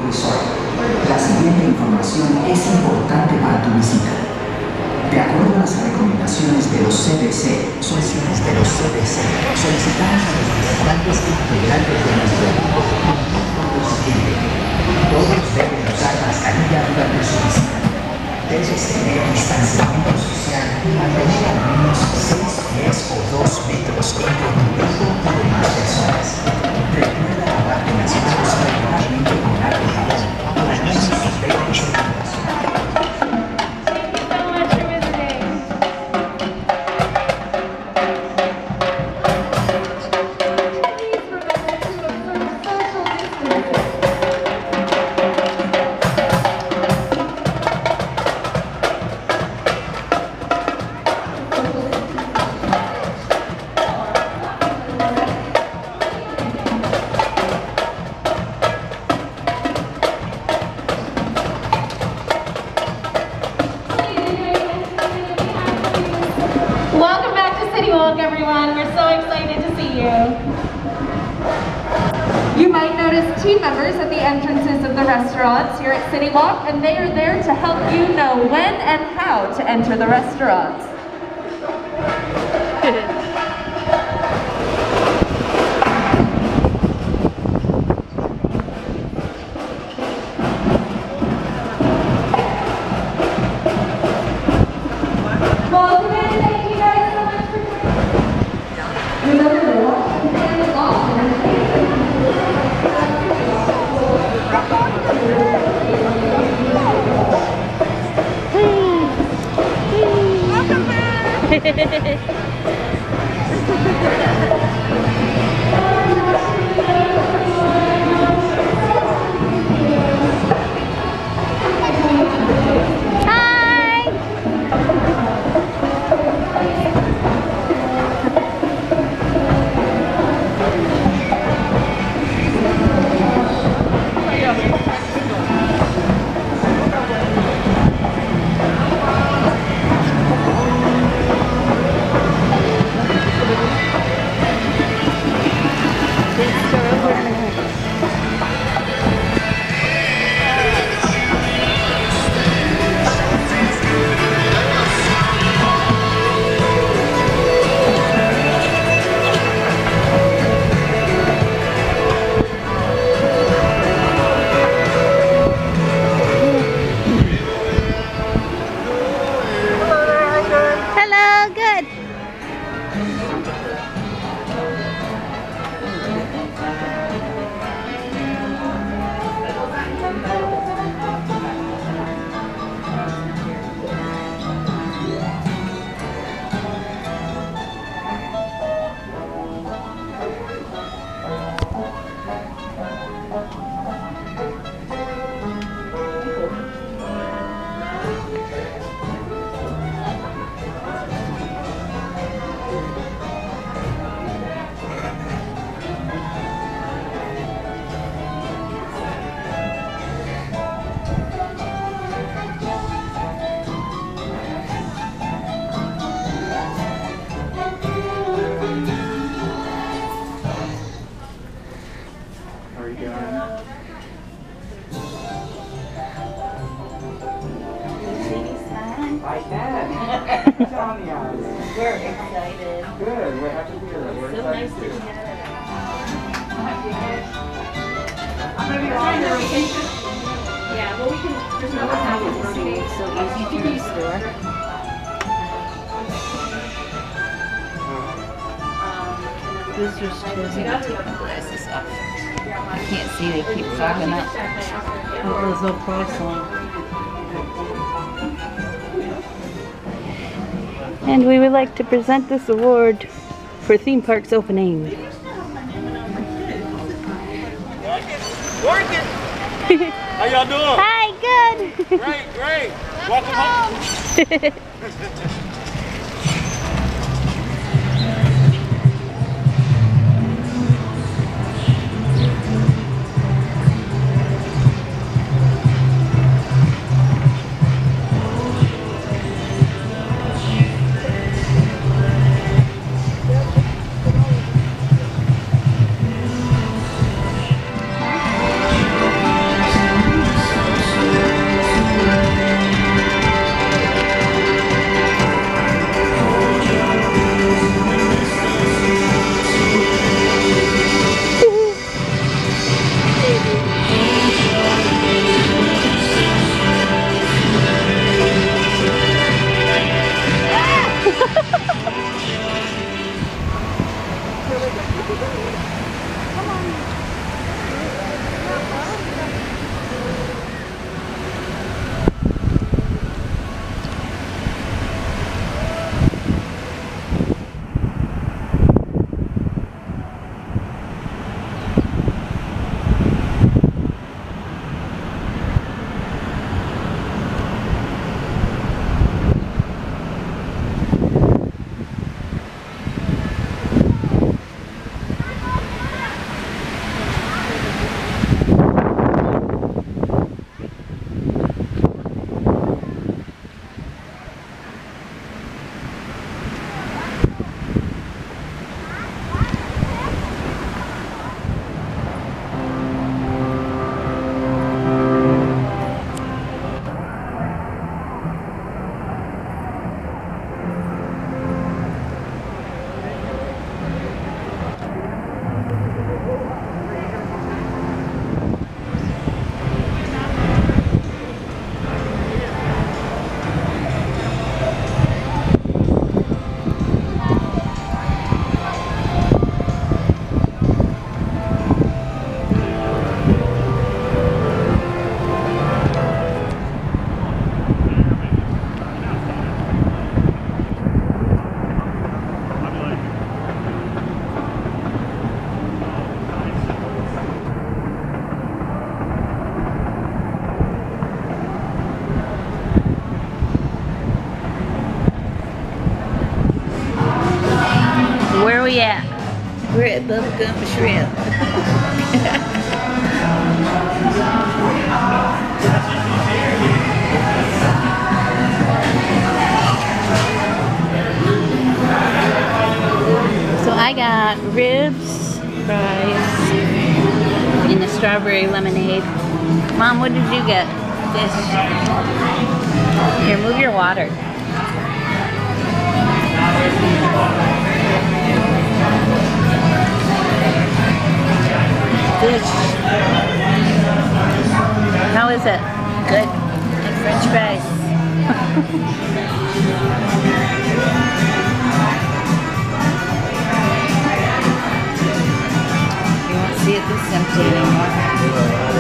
Resort. La siguiente información es importante para tu visita. De acuerdo a las recomendaciones de los CDC, solicitamos a los visitantes integrantes de nuestro equipo lo siguiente. Todos deben usar mascarilla durante su visita. Debes tener distanciamiento social y mantener al menos 6 pies o 2 metros entre tu grupo y demás personas. Recuerda lavarte las manos regularmente con agua y jabón por al menos 20 segundos. Everyone, we're so excited to see you. You might notice team members at the entrances of the restaurants here at City Walk, and they are there to help you know when and how to enter the restaurants. I can. Tell me, We're excited. Good. We're happy to hear that. We're So excited nice to too. hear that. I'm going to be on your rotation. Yeah, well, we can. There's no time to see. So easy to restore. This was chosen to glass this up. I can't see, they keep fogging up. Oh, There's no price on. And we would like to present this award for Theme Parks opening. Working! How y'all doing? Hi, good! Great, great! Welcome home! Where are we at? We're at Bubblegum Shrimp. So I got ribs, fries, and the strawberry lemonade. Mom, what did you get? Fish. Here, move your water. Fish. How is it? Good. And French fries. You won't see it this empty anymore.